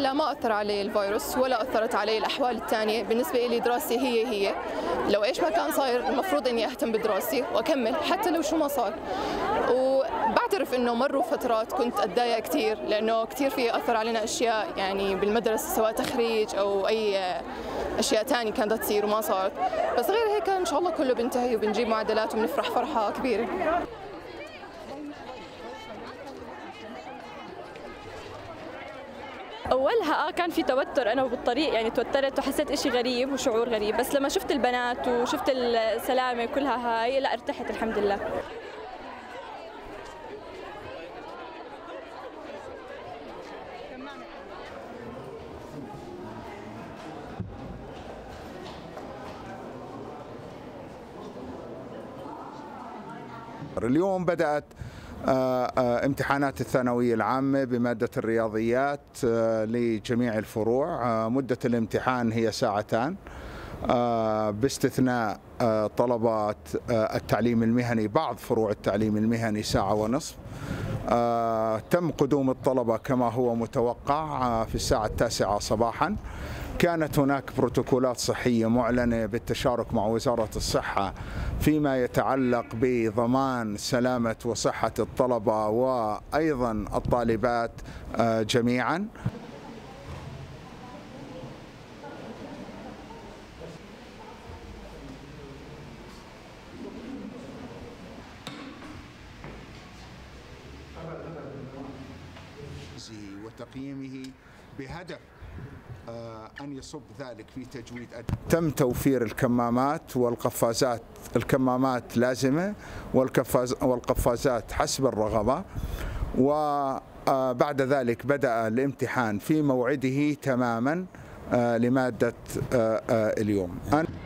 هلا ما أثر علي الفيروس ولا أثرت علي الأحوال الثانية. بالنسبة لي دراستي هي لو إيش ما كان صاير المفروض إني أهتم بدراستي وأكمل حتى لو شو ما صار. وبعترف إنه مروا فترات كنت أتضايق كثير لأنه كثير في أثر علينا أشياء يعني بالمدرسة سواء تخريج أو أي أشياء ثانية كانت تصير وما صارت، بس غير هيك إن شاء الله كله بينتهي وبنجيب معدلات وبنفرح فرحة كبيرة. اولها كان في توتر، انا وبالطريق يعني توترت وحسيت اشي غريب وشعور غريب، بس لما شفت البنات وشفت السلامه كلها هاي لا ارتحت الحمد لله. اليوم بدأت امتحانات الثانوية العامة بمادة الرياضيات لجميع الفروع. مدة الامتحان هي ساعتان باستثناء طلبات التعليم المهني، بعض فروع التعليم المهني ساعة ونصف. تم قدوم الطلبة كما هو متوقع في الساعة 9 صباحا. كانت هناك بروتوكولات صحية معلنة بالتشارك مع وزارة الصحة فيما يتعلق بضمان سلامة وصحة الطلبة وأيضا الطالبات جميعا. وتقييمه بهدف أن يصب ذلك في تجويد. تم توفير الكمامات والقفازات. الكمامات لازمة والقفازات حسب الرغبة. وبعد ذلك بدأ الامتحان في موعده تماما لمادة اليوم.